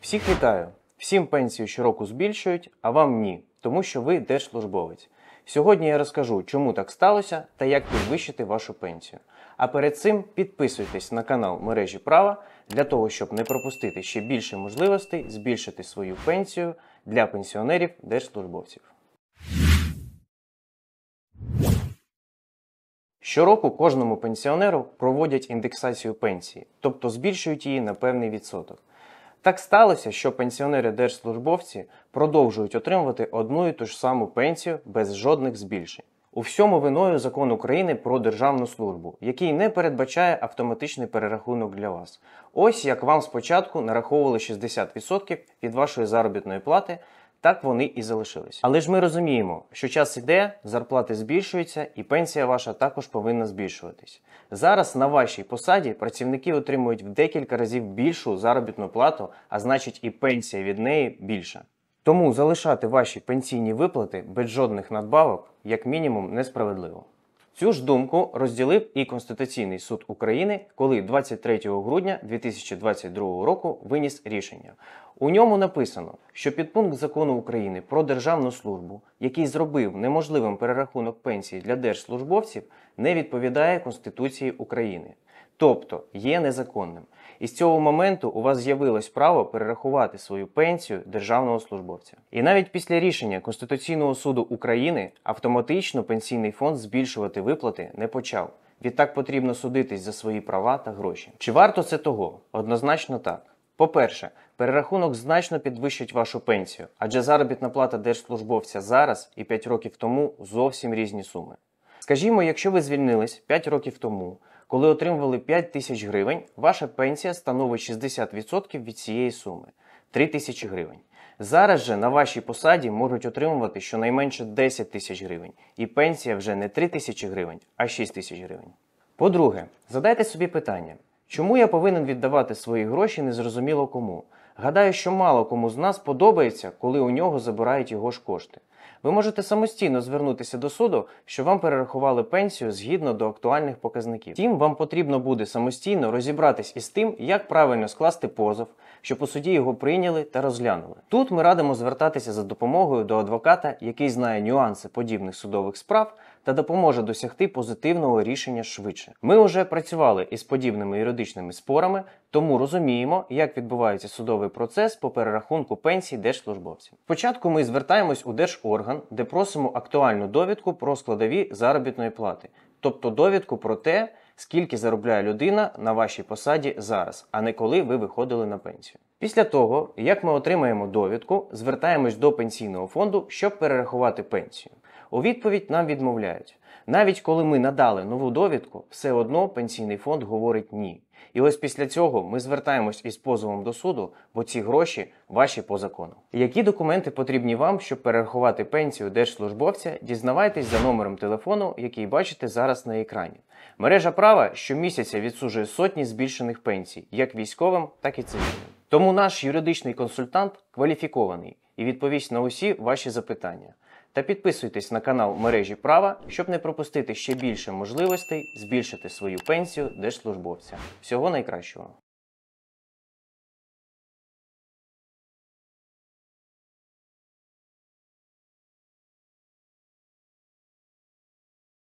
Всіх вітаю! Всім пенсію щороку збільшують, а вам ні, тому що ви держслужбовець. Сьогодні я розкажу, чому так сталося та як підвищити вашу пенсію. А перед цим підписуйтесь на канал Мережі Права для того, щоб не пропустити ще більше можливостей збільшити свою пенсію для пенсіонерів-держслужбовців. Щороку кожному пенсіонеру проводять індексацію пенсії, тобто збільшують її на певний відсоток. Так сталося, що пенсіонери-держслужбовці продовжують отримувати одну і ту ж саму пенсію без жодних збільшень. У всьому виною Закон України про державну службу, який не передбачає автоматичний перерахунок для вас. Ось як вам спочатку нараховували 60% від вашої заробітної плати, так вони і залишились. Але ж ми розуміємо, що час іде, зарплати збільшуються і пенсія ваша також повинна збільшуватись. Зараз на вашій посаді працівники отримують в декілька разів більшу заробітну плату, а значить і пенсія від неї більша. Тому залишати ваші пенсійні виплати без жодних надбавок, як мінімум, несправедливо. Цю ж думку розділив і Конституційний суд України, коли 23 грудня 2022 року виніс рішення. У ньому написано, що підпункт Закону України про державну службу, який зробив неможливим перерахунок пенсії для держслужбовців, не відповідає Конституції України. Тобто є незаконним. І з цього моменту у вас з'явилось право перерахувати свою пенсію державного службовця. І навіть після рішення Конституційного суду України автоматично пенсійний фонд збільшувати виплати не почав. Відтак потрібно судитись за свої права та гроші. Чи варто це того? Однозначно так. По-перше, перерахунок значно підвищить вашу пенсію, адже заробітна плата держслужбовця зараз і 5 років тому зовсім різні суми. Скажімо, якщо ви звільнились 5 років тому, коли отримували 5 тисяч гривень, ваша пенсія становить 60% від цієї суми – 3 тисячі гривень. Зараз же на вашій посаді можуть отримувати щонайменше 10 тисяч гривень, і пенсія вже не 3 тисячі гривень, а 6 тисяч гривень. По-друге, задайте собі питання, чому я повинен віддавати свої гроші незрозуміло кому? Гадаю, що мало кому з нас подобається, коли у нього забирають його ж кошти. Ви можете самостійно звернутися до суду, що вам перерахували пенсію згідно до актуальних показників. Втім, вам потрібно буде самостійно розібратись із тим, як правильно скласти позов, щоб у суді його прийняли та розглянули. Тут ми радимо звертатися за допомогою до адвоката, який знає нюанси подібних судових справ та допоможе досягти позитивного рішення швидше. Ми вже працювали із подібними юридичними спорами, тому розуміємо, як відбувається судовий процес по перерахунку пенсій держслужбовців. Спочатку ми звертаємось у держорган, де просимо актуальну довідку про складові заробітної плати, тобто довідку про те, скільки заробляє людина на вашій посаді зараз, а не коли ви виходили на пенсію. Після того, як ми отримаємо довідку, звертаємось до пенсійного фонду, щоб перерахувати пенсію. У відповідь нам відмовляють. Навіть коли ми надали нову довідку, все одно пенсійний фонд говорить «ні». І ось після цього ми звертаємось із позовом до суду, бо ці гроші ваші по закону. Які документи потрібні вам, щоб перерахувати пенсію держслужбовця, дізнавайтесь за номером телефону, який бачите зараз на екрані. Мережа Права щомісяця відсуджує сотні збільшених пенсій, як військовим, так і цивільним. Тому наш юридичний консультант кваліфікований і відповість на усі ваші запитання. Та підписуйтесь на канал Мережі Права, щоб не пропустити ще більше можливостей збільшити свою пенсію держслужбовця. Всього найкращого!